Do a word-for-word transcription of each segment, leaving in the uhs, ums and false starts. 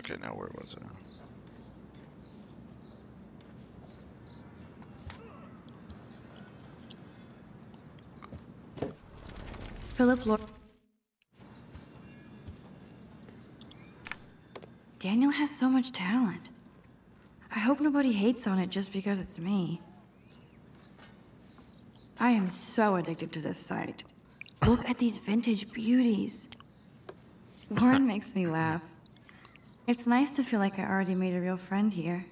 Okay, now where was it? Philip Lord. Daniel has so much talent. I hope nobody hates on it just because it's me. I am so addicted to this site. Look at these vintage beauties. Warren makes me laugh. It's nice to feel like I already made a real friend here.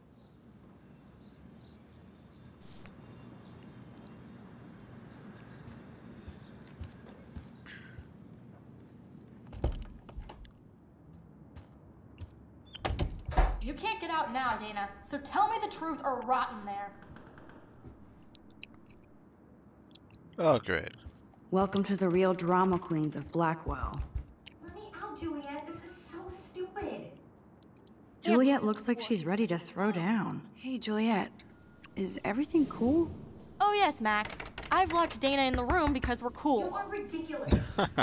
You can't get out now, Dana, so tell me the truth or rot in there. Oh, great. Welcome to the real drama queens of Blackwell. Let me out, Juliet. This is so stupid. Juliet looks like she's ready to throw down. Hey, Juliet. Is everything cool? Oh yes, Max. I've locked Dana in the room because we're You cool. are ridiculous.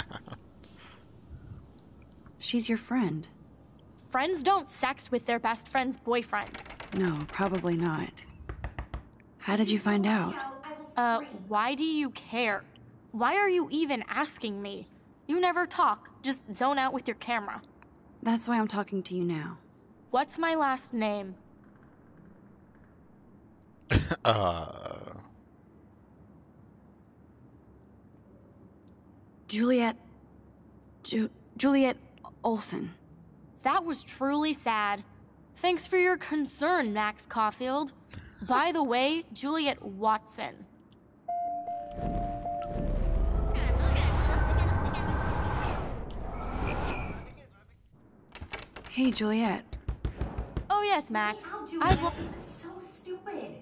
She's your friend. Friends don't sex with their best friend's boyfriend. No, probably not. How did you find out? I will Uh, scream. why do you care? Why are you even asking me? You never talk, just zone out with your camera. That's why I'm talking to you now. What's my last name? uh, Juliet... Ju Juliet Olson. That was truly sad. Thanks for your concern, Max Caulfield. By the way, Juliet Watson. Hey, Juliet. Oh yes, Max. Let me out, Juliet. I've lo- This is so stupid.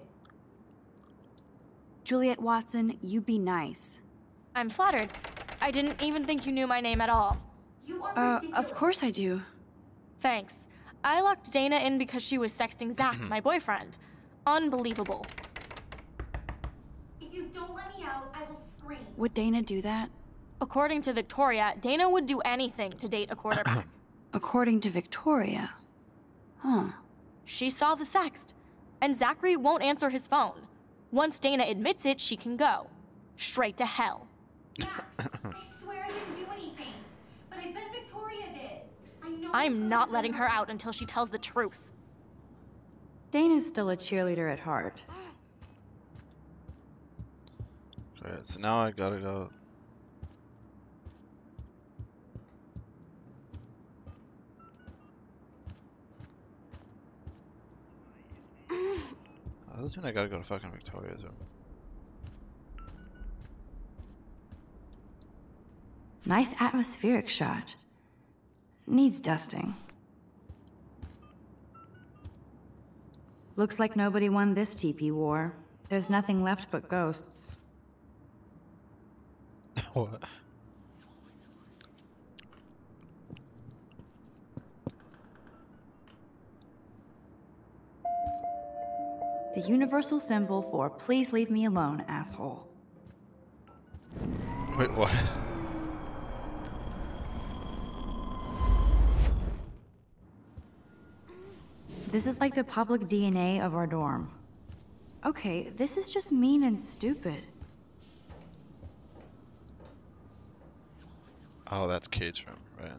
Juliet Watson, you be nice. I'm flattered. I didn't even think you knew my name at all. You are Uh, ridiculous. of course I do. Thanks. I locked Dana in because she was sexting Zach, my boyfriend. Unbelievable. If you don't let me out, I will scream. Would Dana do that? According to Victoria, Dana would do anything to date a quarterback. According to Victoria. Huh. She saw the sext, and Zachary won't answer his phone. Once Dana admits it, she can go. Straight to hell. Max, I swear I didn't do anything. But I bet Victoria did. I know. I'm not letting her out until she tells the truth. Dana's still a cheerleader at heart. great. So now I gotta go. Oh, this mean I gotta go to fucking Victoria's room. Nice atmospheric shot. Needs dusting. Looks like nobody won this T P war. There's nothing left but ghosts. What? The universal symbol for please leave me alone, asshole. Wait, what? This is like the public D N A of our dorm. Okay, this is just mean and stupid. Oh, that's Kate's room, right?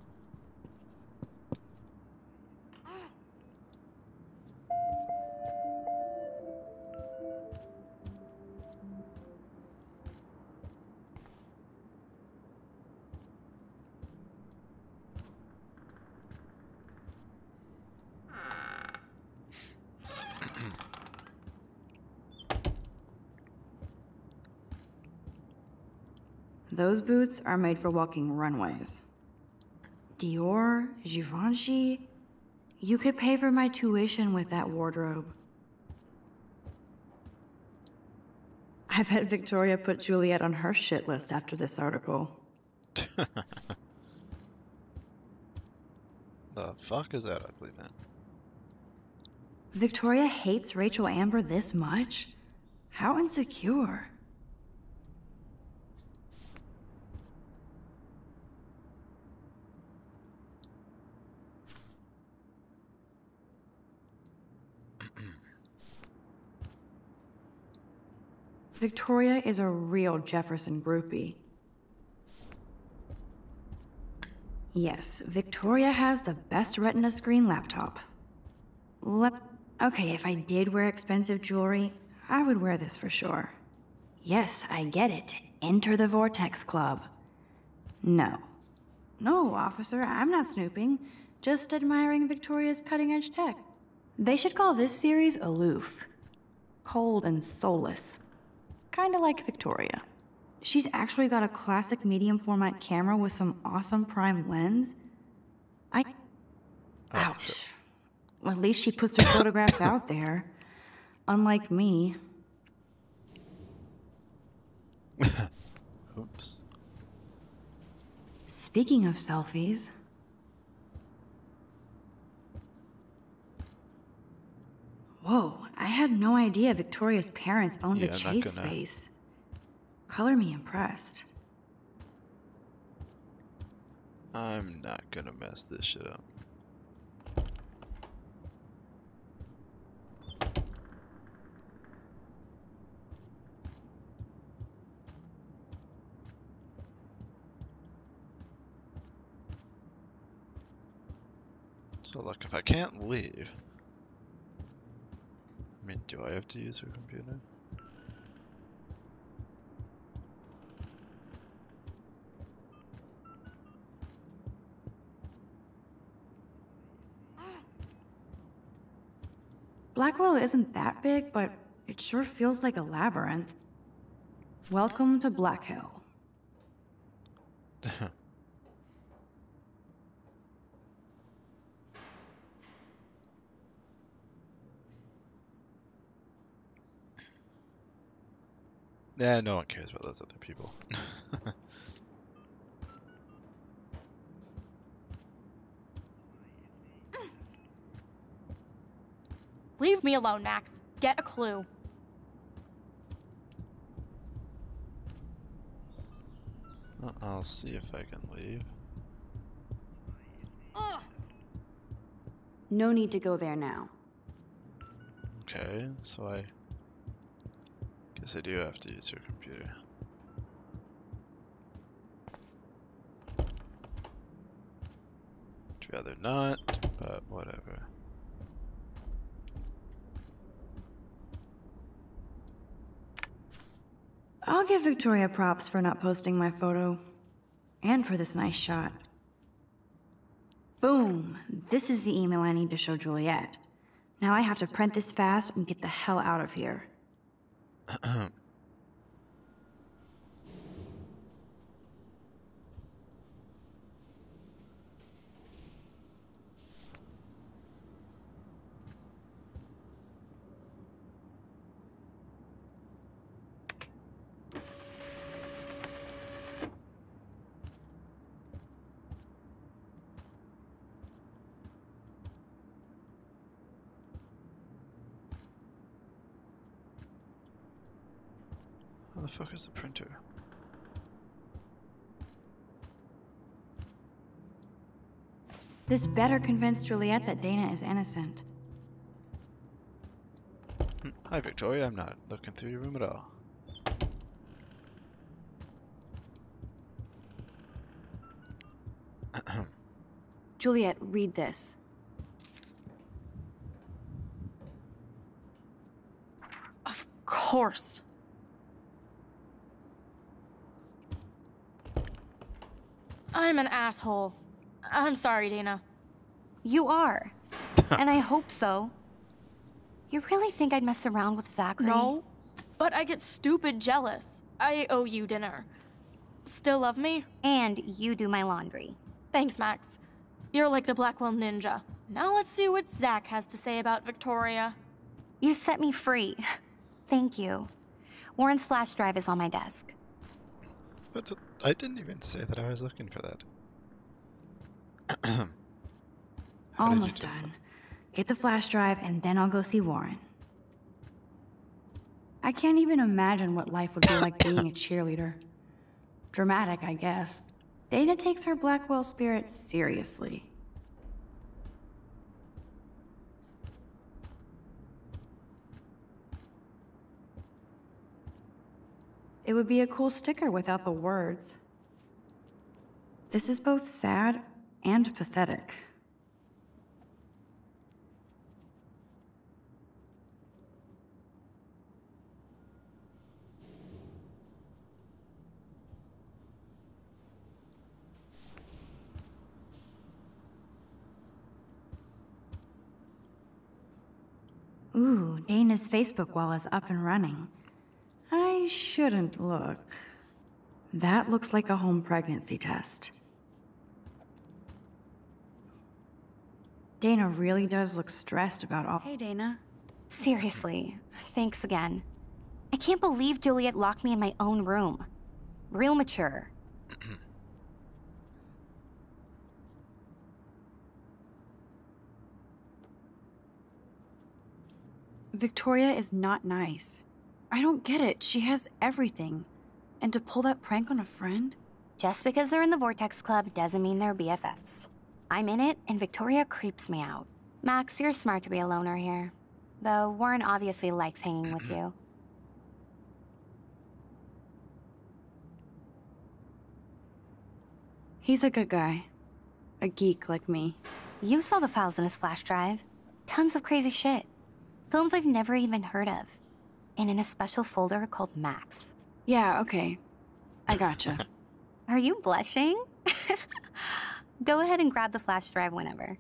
Those boots are made for walking runways. Dior, Givenchy. You could pay for my tuition with that wardrobe. I bet Victoria put Juliet on her shit list after this article. The fuck is that ugly then? Victoria hates Rachel Amber this much? How insecure. Victoria is a real Jefferson groupie. Yes, Victoria has the best Retina screen laptop. Le okay, if I did wear expensive jewelry, I would wear this for sure. Yes, I get it. Enter the Vortex Club. No. No, officer, I'm not snooping. Just admiring Victoria's cutting-edge tech. They should call this series Aloof. Cold and soulless. Kinda like Victoria. She's actually got a classic medium format camera with some awesome prime lens. I... Oh, Ouch. shit. Well, at least she puts her photographs out there. Unlike me. Oops. Speaking of selfies... Whoa, I had no idea Victoria's parents owned Yeah, a not chase gonna- space. Color me impressed. I'm not gonna mess this shit up. So look, if I can't leave, I mean, do I have to use her computer? Blackwell isn't that big, but it sure feels like a labyrinth. Welcome to Black Hill. Yeah, no one cares about those other people. Leave me alone, Max. Get a clue. Well, I'll see if I can leave. Ugh. No need to go there now. Okay, so I guess I do have to use her computer. I'd rather not, but whatever. I'll give Victoria props for not posting my photo. And for this nice shot. Boom! This is the email I need to show Juliet. Now I have to print this fast and get the hell out of here. How the fuck is the printer? This better convince Juliet that Dana is innocent. Hmm, Hi, Victoria. I'm not looking through your room at all. Juliet, read this. Of course. I'm an asshole. I'm sorry, Dana. You are. And I hope so. You really think I'd mess around with Zachary? No, but I get stupid jealous. I owe you dinner. Still love me? And you do my laundry. Thanks, Max. You're like the Blackwell Ninja. Now let's see what Zach has to say about Victoria. You set me free. Thank you. Warren's flash drive is on my desk. But I didn't even say that I was looking for that. How did you Almost just- done. Get the flash drive and then I'll go see Warren. I can't even imagine what life would be like being a cheerleader. Dramatic, I guess. Dana takes her Blackwell spirit seriously. it would be a cool sticker without the words. This is both sad and pathetic. Ooh, Dana's Facebook wall is up and running. I shouldn't look. That looks like a home pregnancy test. Dana really does look stressed about all- Hey, Dana. Seriously, thanks again. I can't believe Juliet locked me in my own room. Real mature. Victoria is not nice. I don't get it. She has everything. And to pull that prank on a friend? Just because they're in the Vortex Club doesn't mean they're B F Fs. I'm in it, and Victoria creeps me out. Max, you're smart to be a loner here. Though Warren obviously likes hanging with you. He's a good guy. A geek like me. You saw the files in his flash drive. Tons of crazy shit. Films I've never even heard of. And in a special folder called Max. Yeah, okay. I gotcha. Are you blushing? Go ahead and grab the flash drive whenever.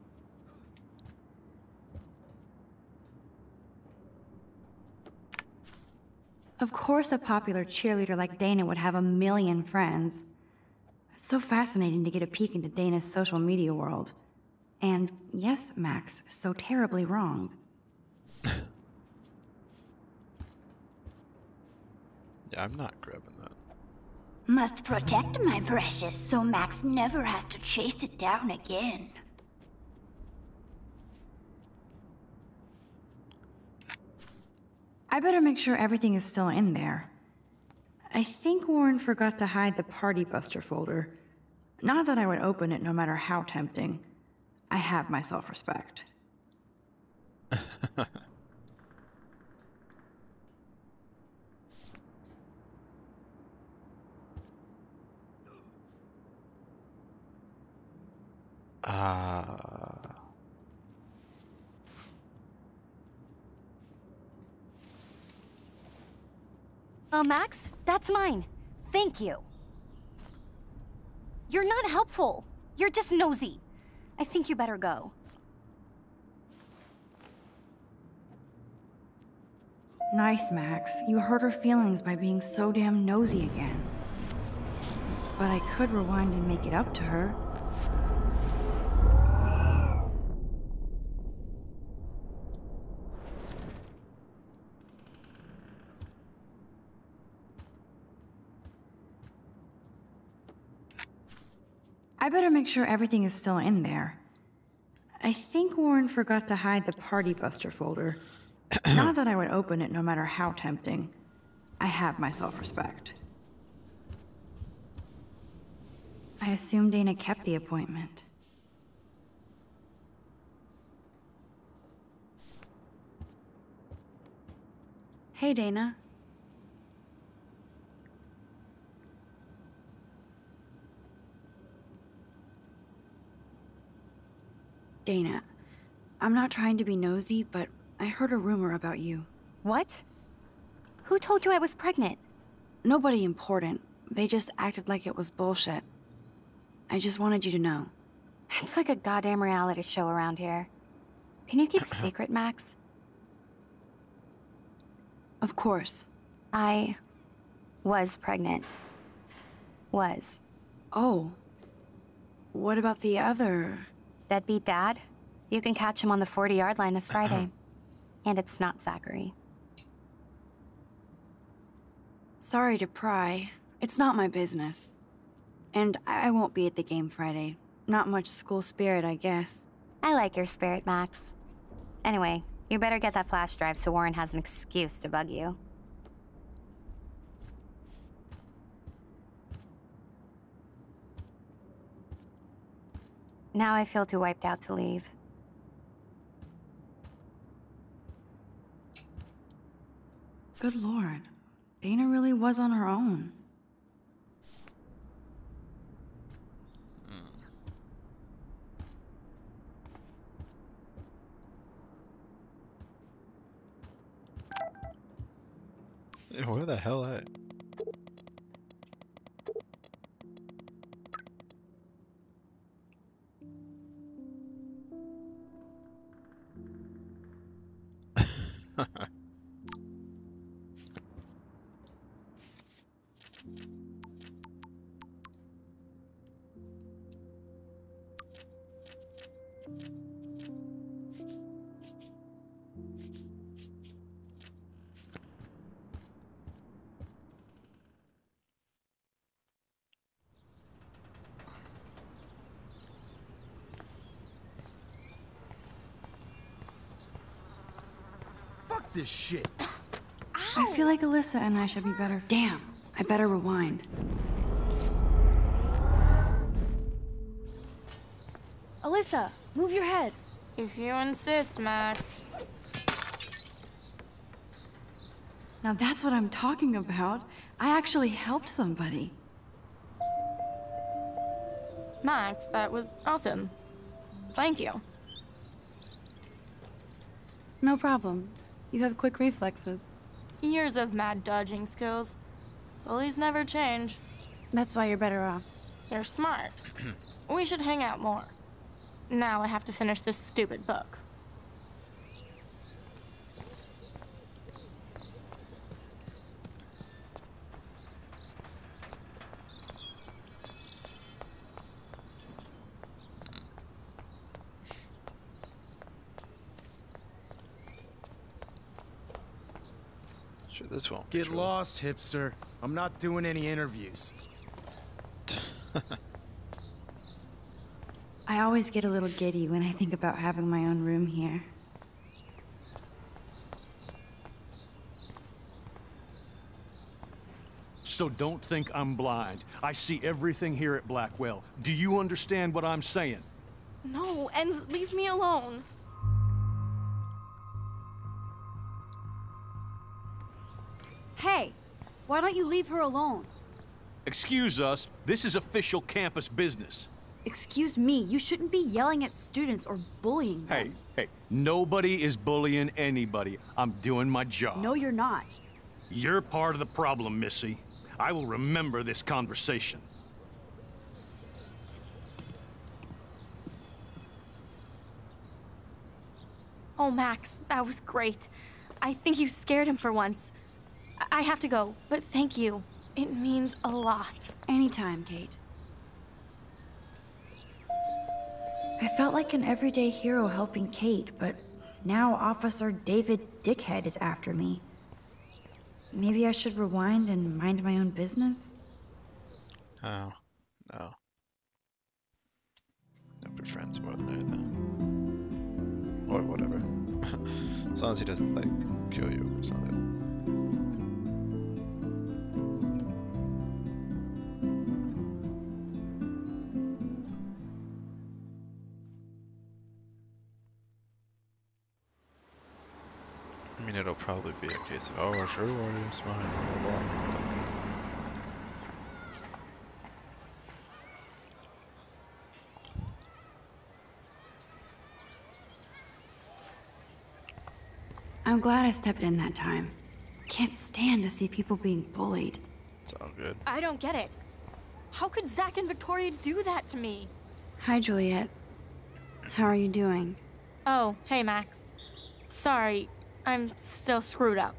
Of course a popular cheerleader like Dana would have a million friends. It's so fascinating to get a peek into Dana's social media world. And yes, Max, so terribly wrong. Yeah, I'm not grabbing that. Must protect my precious so Max never has to chase it down again. I better make sure everything is still in there. I think Warren forgot to hide the Party Buster folder. Not that I would open it no matter how tempting. I have my self-respect. Ah. Oh, Max, that's mine. Thank you. You're not helpful. You're just nosy. I think you better go. Nice, Max. You hurt her feelings by being so damn nosy again. But I could rewind and make it up to her. I better make sure everything is still in there. I think Warren forgot to hide the Party Buster folder. Not that I would open it no matter how tempting. I have my self-respect. I assume Dana kept the appointment. Hey, Dana. Dana, I'm not trying to be nosy, but I heard a rumor about you. What? Who told you I was pregnant? Nobody important. They just acted like it was bullshit. I just wanted you to know. It's like a goddamn reality show around here. Can you keep a secret, Max? Of course. I was pregnant. Was. Oh. What about the other? Deadbeat dad? You can catch him on the forty-yard line this Friday. And it's not Zachary. Sorry to pry. It's not my business. And I won't be at the game Friday. Not much school spirit, I guess. I like your spirit, Max. Anyway, you better get that flash drive so Warren has an excuse to bug you. Now I feel too wiped out to leave. Good lord. Dana really was on her own. Hey, where the hell at? Fuck this shit. I feel like Alyssa and I should be better. Damn, I better rewind. Alyssa, move your head. If you insist, Max. Now that's what I'm talking about. I actually helped somebody. Max, that was awesome. Thank you. No problem. You have quick reflexes. Years of mad dodging skills. Bullies never change. That's why you're better off. You're smart. We should hang out more. Now I have to finish this stupid book. Sure, this won't be Get true. lost, hipster. I'm not doing any interviews. I always get a little giddy when I think about having my own room here. So don't think I'm blind. I see everything here at Blackwell. Do you understand what I'm saying? No, and leave me alone. Hey, why don't you leave her alone? Excuse us, this is official campus business. Excuse me, you shouldn't be yelling at students or bullying them. Hey, hey, nobody is bullying anybody. I'm doing my job. No, you're not. You're part of the problem, Missy. I will remember this conversation. Oh, Max, that was great. I think you scared him for once. I, I have to go, but thank you. It means a lot. Anytime, Kate. I felt like an everyday hero helping Kate, but now Officer David Dickhead is after me. Maybe I should rewind and mind my own business? Oh, no. Don't be friends more than anything. Or whatever. As long as he doesn't, like, kill you or something. I mean, it'll probably be a case of, oh, sure, it's mine, blah, blah, blah. I'm glad I stepped in that time. Can't stand to see people being bullied. It's all good. I don't get it. How could Zach and Victoria do that to me? Hi, Juliet. How are you doing? Oh, hey, Max. Sorry, I'm still screwed up.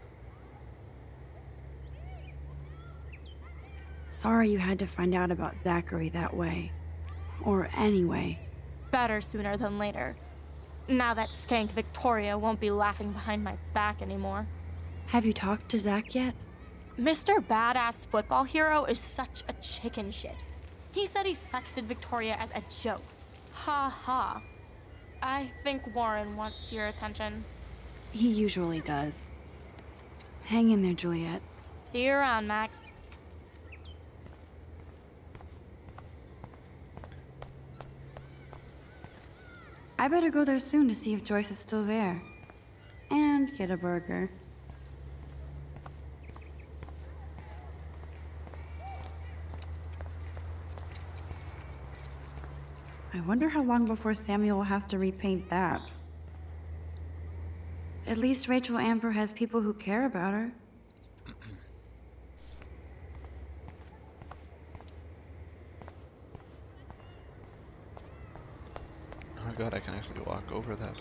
Sorry you had to find out about Zachary that way. Or anyway. Better sooner than later. Now that skank Victoria won't be laughing behind my back anymore. Have you talked to Zach yet? Mister Badass Football Hero is such a chicken shit. He said he sexted Victoria as a joke. Ha ha. I think Warren wants your attention. He usually does. Hang in there, Juliet. See you around, Max. I better go there soon to see if Joyce is still there. And get a burger. I wonder how long before Samuel has to repaint that. At least Rachel Amber has people who care about her. Oh god, I can actually walk over that.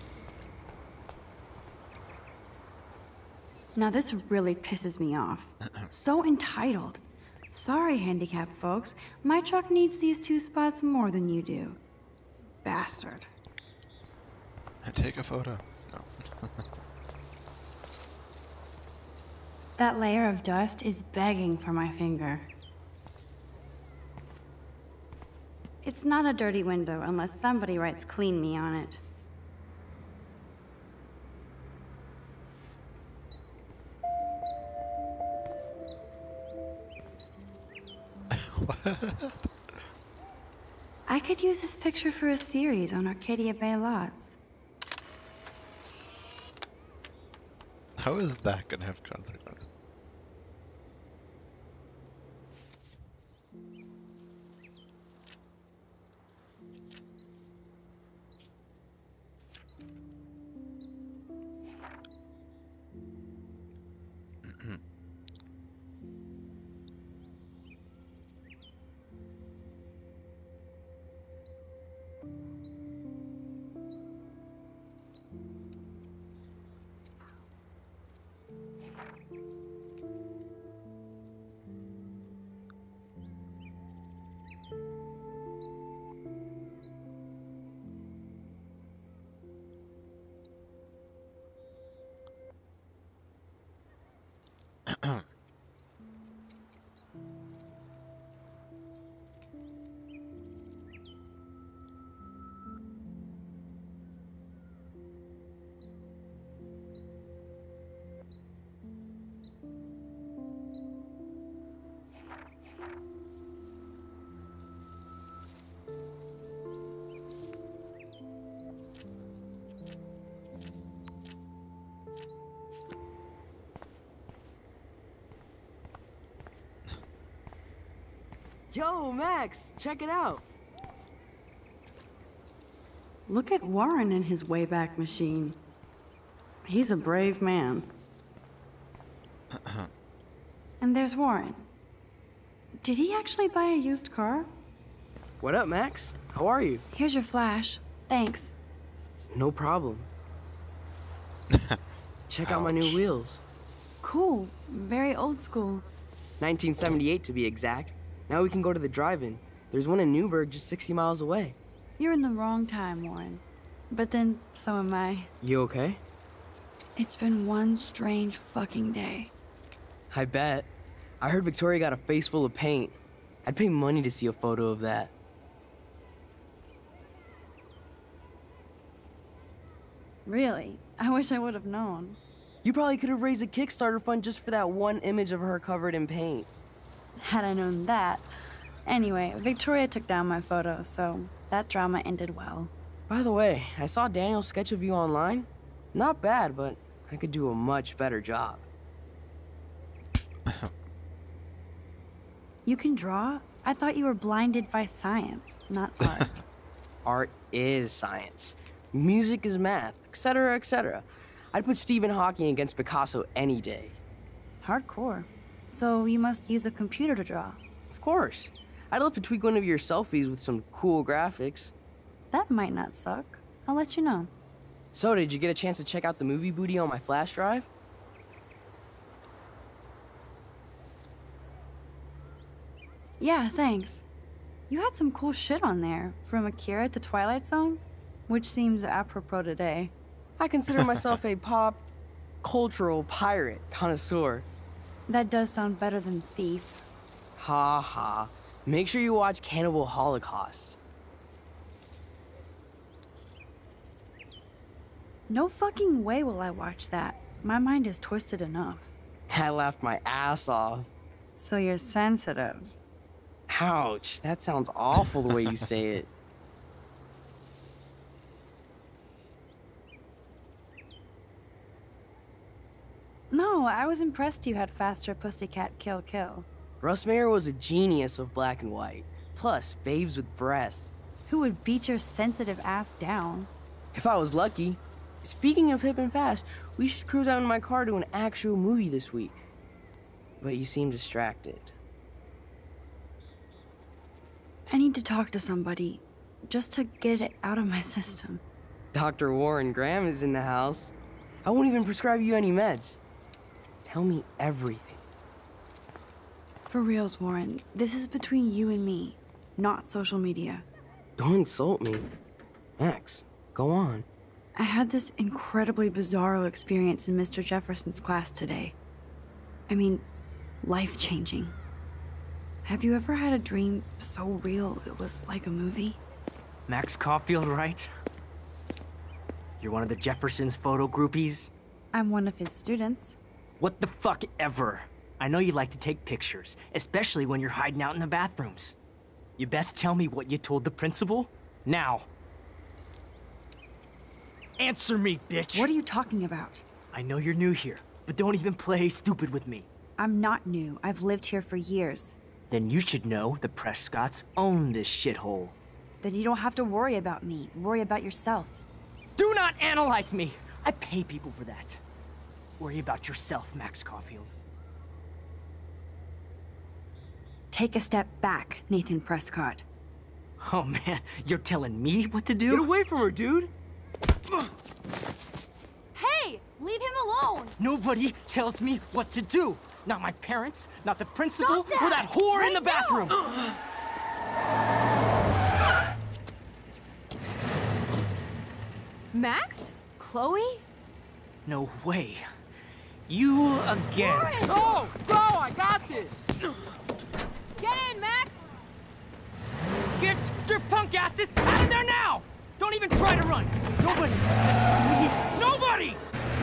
Now this really pisses me off. So entitled. Sorry, handicapped folks. My truck needs these two spots more than you do. Bastard. I take a photo. No. That layer of dust is begging for my finger. It's not a dirty window unless somebody writes "clean me" on it. What? I could use this picture for a series on Arcadia Bay lots. How is that gonna have consequences? Yo, Max, check it out. Look at Warren in his Wayback Machine. He's a brave man. And there's Warren. Did he actually buy a used car? What up, Max? How are you? Here's your flash. Thanks. No problem. Check out my new wheels. Cool. Very old school. nineteen seventy-eight to be exact. Now we can go to the drive-in. There's one in Newburgh just sixty miles away. You're in the wrong time, Warren. But then, so am I. You okay? It's been one strange fucking day. I bet. I heard Victoria got a face full of paint. I'd pay money to see a photo of that. Really? I wish I would have known. You probably could have raised a Kickstarter fund just for that one image of her covered in paint. Had I known that. Anyway, Victoria took down my photo, so that drama ended well. By the way, I saw Daniel's sketch of you online. Not bad, but I could do a much better job. You can draw? I thought you were blinded by science, not art. Art is science. Music is math, et cetera, et cetera. I'd put Stephen Hawking against Picasso any day. Hardcore. So you must use a computer to draw. Of course. I'd love to tweak one of your selfies with some cool graphics. That might not suck. I'll let you know. So, did you get a chance to check out the movie booty on my flash drive? Yeah, thanks. You had some cool shit on there, from Akira to Twilight Zone, which seems apropos today. I consider myself a pop cultural pirate connoisseur. That does sound better than thief. Ha ha. Make sure you watch Cannibal Holocaust. No fucking way will I watch that. My mind is twisted enough. I laughed my ass off. So you're sensitive. Ouch, that sounds awful the way you say it. No, I was impressed you had faster Pussycat Kill Kill. Russ Meyer was a genius of black and white. Plus, babes with breasts. who would beat your sensitive ass down. If I was lucky. Speaking of hip and fast, we should cruise out in my car to an actual movie this week. But you seem distracted. I need to talk to somebody, just to get it out of my system. Doctor Warren Graham is in the house. I won't even prescribe you any meds. Tell me everything. For reals, Warren, this is between you and me, not social media. Don't insult me. Max, go on. I had this incredibly bizarro experience in Mister Jefferson's class today. I mean, life-changing. Have you ever had a dream so real it was like a movie? Max Caulfield, right? You're one of the Jefferson's photo groupies? I'm one of his students. What the fuck ever? I know you like to take pictures, especially when you're hiding out in the bathrooms. You best tell me what you told the principal, now. Answer me, bitch! What are you talking about? I know you're new here, but don't even play stupid with me. I'm not new. I've lived here for years. Then you should know the Prescotts own this shithole. Then you don't have to worry about me. Worry about yourself. Do not analyze me! I pay people for that. Worry about yourself, Max Caulfield. Take a step back, Nathan Prescott. Oh man, you're telling me what to do? Get away from her, dude! Hey! Leave him alone! Nobody tells me what to do! Not my parents, not the principal, Stop that! or that whore Right in the bathroom! Max? Chloe? No way. You again. Warren! Go! Go! I got this! Get in, Max! Get your punk asses out of there now! Don't even try to run! Nobody! Nobody!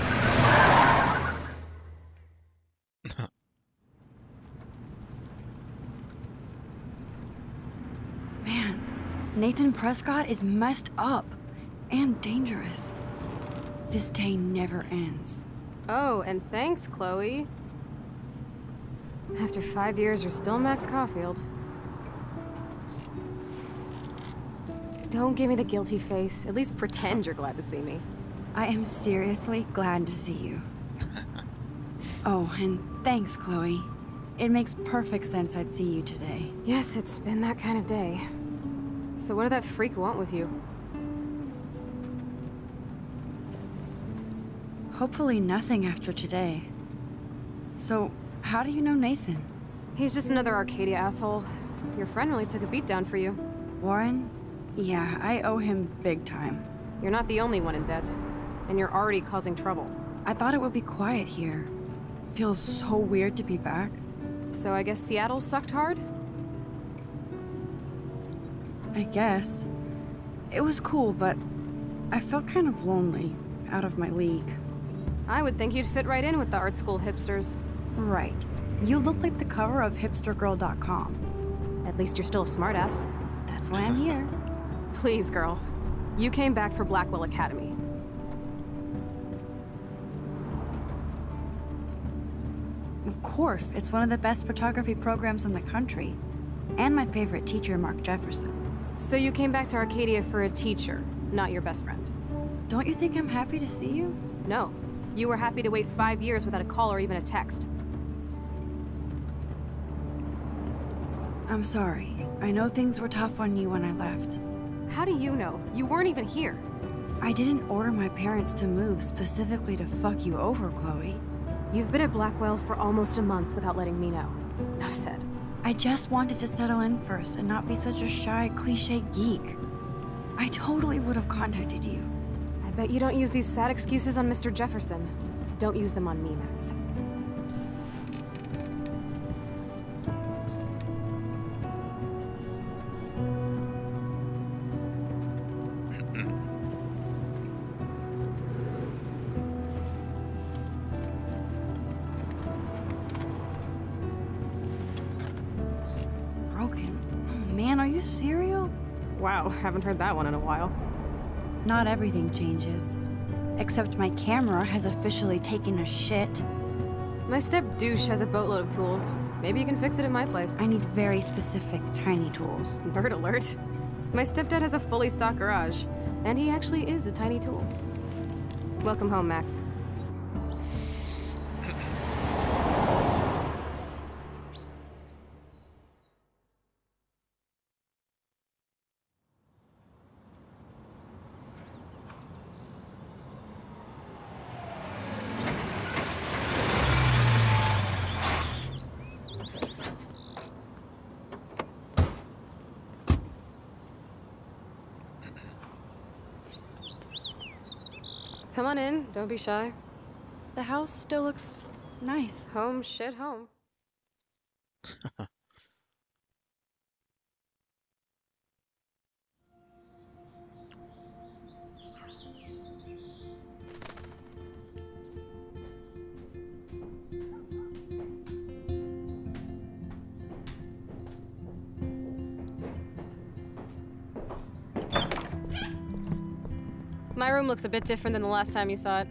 Man, Nathan Prescott is messed up and dangerous. This day never ends. Oh, and thanks, Chloe. After five years, you're still Max Caulfield. Don't give me the guilty face. At least pretend you're glad to see me. I am seriously glad to see you. Oh, and thanks, Chloe. It makes perfect sense I'd see you today. Yes, it's been that kind of day. So what did that freak want with you? Hopefully nothing after today. So, how do you know Nathan? He's just another Arcadia asshole. Your friend really took a beat down for you. Warren? Yeah, I owe him big time. You're not the only one in debt. And you're already causing trouble. I thought it would be quiet here. Feels so weird to be back. So I guess Seattle sucked hard? I guess. It was cool, but I felt kind of lonely, out of my league. I would think you'd fit right in with the art school hipsters. Right. You look like the cover of hipster girl dot com. At least you're still a smartass. That's why I'm here. Please, girl. You came back for Blackwell Academy. Of course, it's one of the best photography programs in the country. And my favorite teacher, Mark Jefferson. So you came back to Arcadia for a teacher, not your best friend. Don't you think I'm happy to see you? No. You were happy to wait five years without a call or even a text. I'm sorry. I know things were tough on you when I left. How do you know? You weren't even here. I didn't order my parents to move specifically to fuck you over, Chloe. You've been at Blackwell for almost a month without letting me know. Enough said. I just wanted to settle in first and not be such a shy, cliche geek. I totally would have contacted you. I bet you don't use these sad excuses on Mister Jefferson. Don't use them on me, Max. Broken? Oh, man, are you serial? Wow, haven't heard that one in a while. Not everything changes. Except my camera has officially taken a shit. My step douche has a boatload of tools. Maybe you can fix it at my place. I need very specific, tiny tools. Nerd alert. My stepdad has a fully stocked garage, and he actually is a tiny tool. Welcome home, Max. Come on in, don't be shy. The house still looks nice. Home shit home. My room looks a bit different than the last time you saw it.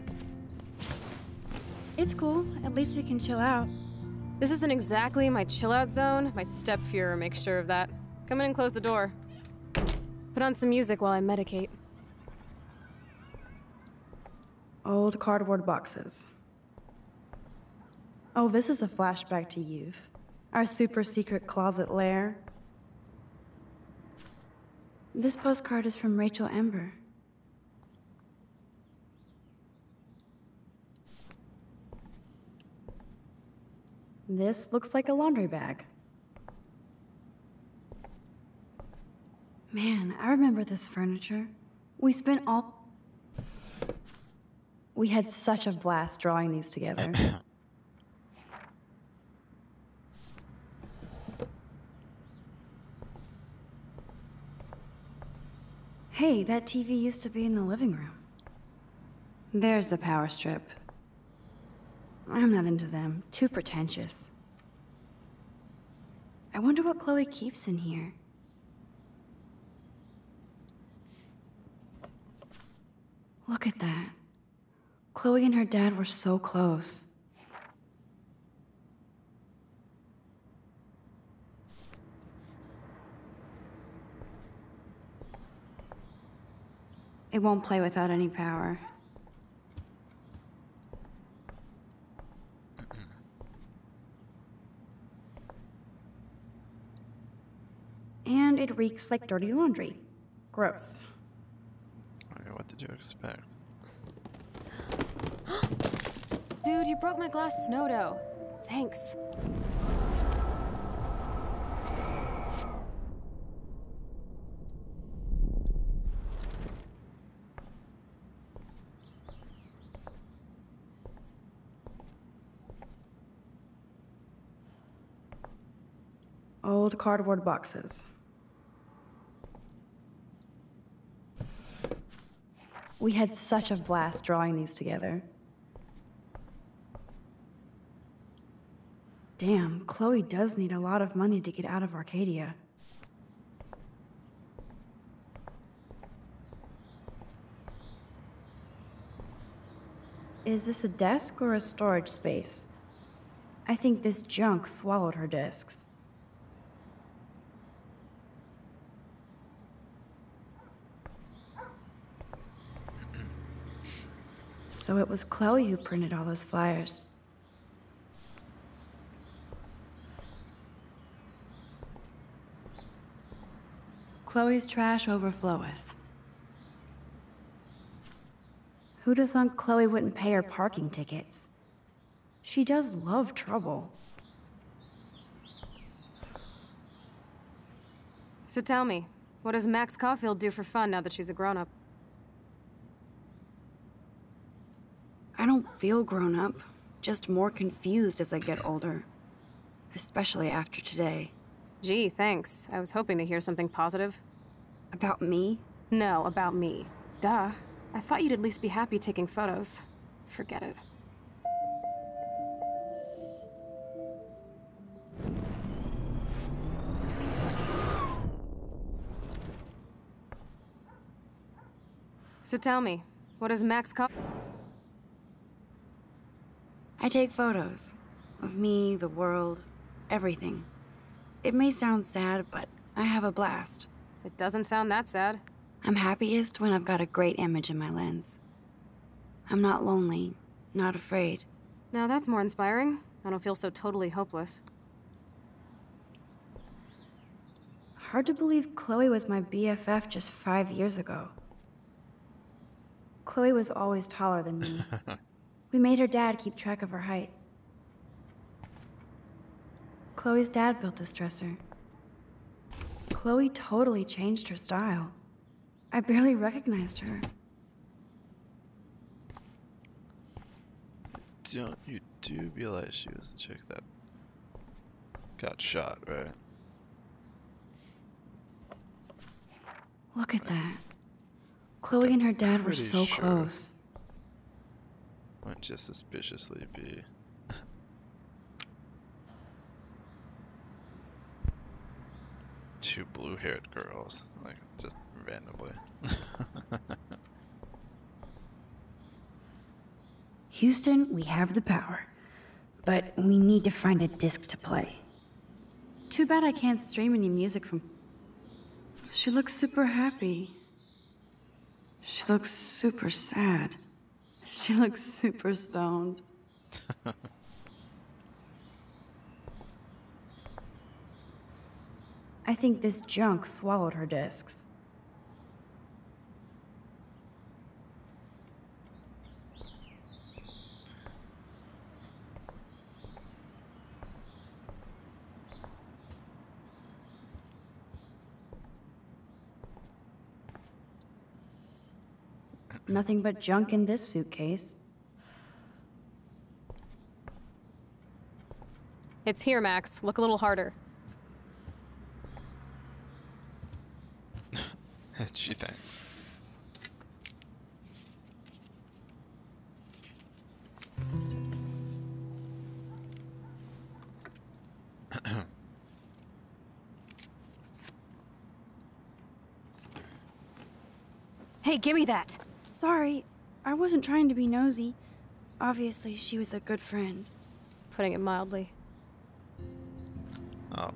It's cool. At least we can chill out. This isn't exactly my chill-out zone. My step-Fuhrer makes sure of that. Come in and close the door. Put on some music while I medicate. Old cardboard boxes. Oh, this is a flashback to youth. Our super secret closet lair. This postcard is from Rachel Ember. This looks like a laundry bag. Man, I remember this furniture. We spent all... We had such a blast drawing these together. Hey, that T V used to be in the living room. There's the power strip. I'm not into them. Too pretentious. I wonder what Chloe keeps in here. Look at that. Chloe and her dad were so close. It won't play without any power. And it reeks like dirty laundry. Gross. Okay, what did you expect? Dude, you broke my glass snow dough. Thanks. Old cardboard boxes. We had such a blast drawing these together. Damn, Chloe does need a lot of money to get out of Arcadia. Is this a desk or a storage space? I think this junk swallowed her discs. So it was Chloe who printed all those flyers. Chloe's trash overfloweth. Who'd have thunk Chloe wouldn't pay her parking tickets? She does love trouble. So tell me, what does Max Caulfield do for fun now that she's a grown-up? I don't feel grown up, just more confused as I get older. Especially after today. Gee, thanks. I was hoping to hear something positive. About me? No, about me. Duh. I thought you'd at least be happy taking photos. Forget it. So tell me, what does Max Caul- I take photos. Of me, the world, everything. It may sound sad, but I have a blast. It doesn't sound that sad. I'm happiest when I've got a great image in my lens. I'm not lonely, not afraid. Now that's more inspiring. I don't feel so totally hopeless. Hard to believe Chloe was my B F F just five years ago. Chloe was always taller than me. We made her dad keep track of her height. Chloe's dad built this dresser. Chloe totally changed her style. I barely recognized her. Don't you do realize she was the chick that got shot, right? Look at that. Chloe and her dad were Pretty so sure. close. Might just suspiciously be. Two blue-haired girls, like, just randomly. Houston, we have the power. But we need to find a disc to play. Too bad I can't stream any music from... She looks super happy. She looks super sad. She looks super stoned. I think this junk swallowed her discs. Nothing but junk in this suitcase. It's here, Max. Look a little harder. She thinks. Hey, give me that! Sorry, I wasn't trying to be nosy. Obviously, she was a good friend. It's putting it mildly. Oh.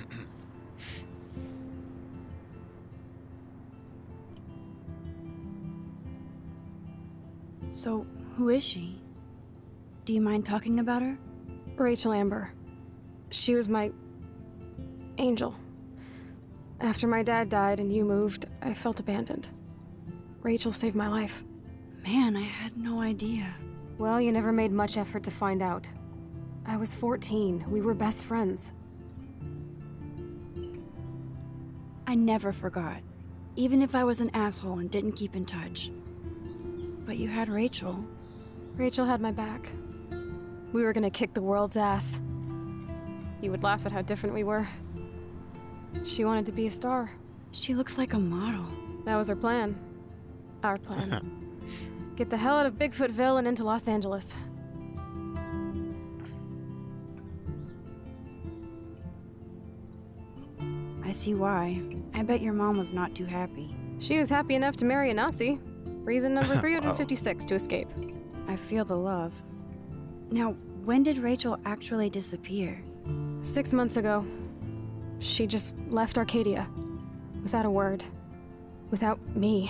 So, who is she? Do you mind talking about her? Rachel Amber. She was my... angel. After my dad died and you moved, I felt abandoned. Rachel saved my life. Man, I had no idea. Well, you never made much effort to find out. I was fourteen. We were best friends. I never forgot. Even if I was an asshole and didn't keep in touch. But you had Rachel. Rachel had my back. We were gonna kick the world's ass. You would laugh at how different we were. She wanted to be a star. She looks like a model. That was her plan. Our plan. Get the hell out of Bigfootville and into Los Angeles. I see why. I bet your mom was not too happy. She was happy enough to marry a Nazi. Reason number three hundred fifty-six wow. to escape. I feel the love. Now, when did Rachel actually disappear? Six months ago. She just left Arcadia. Without a word. Without me.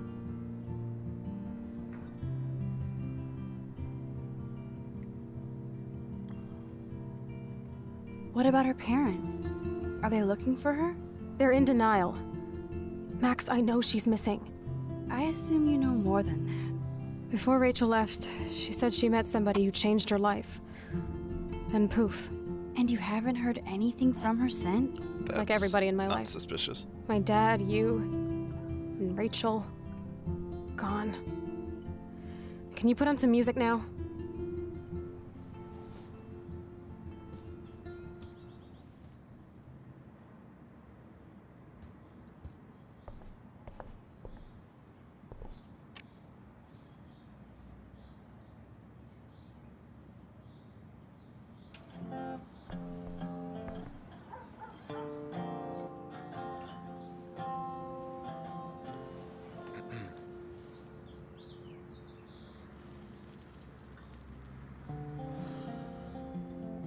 What about her parents? Are they looking for her? They're in denial. Max, I know she's missing. I assume you know more than that. Before Rachel left, she said she met somebody who changed her life. And poof. And you haven't heard anything from her since? That's like everybody in my not life. Suspicious. My dad, you, and Rachel. Gone. Can you put on some music now?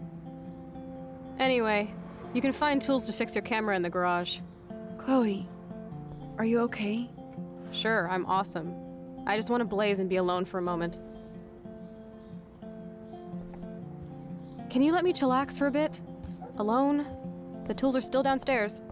Anyway, you can find tools to fix your camera in the garage. Chloe, Are you okay? Sure, I'm awesome. I just want to blaze and be alone for a moment. Can you let me chillax for a bit? Alone? The tools are still downstairs.